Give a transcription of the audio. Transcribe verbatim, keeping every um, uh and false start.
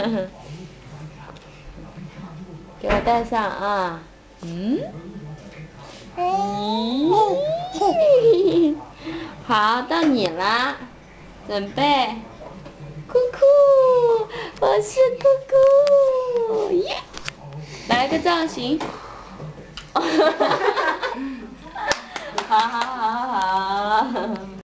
给我戴上啊。嗯。咦。好，到你啦，准备。酷酷，我是酷酷，耶！来个造型。好好好好好。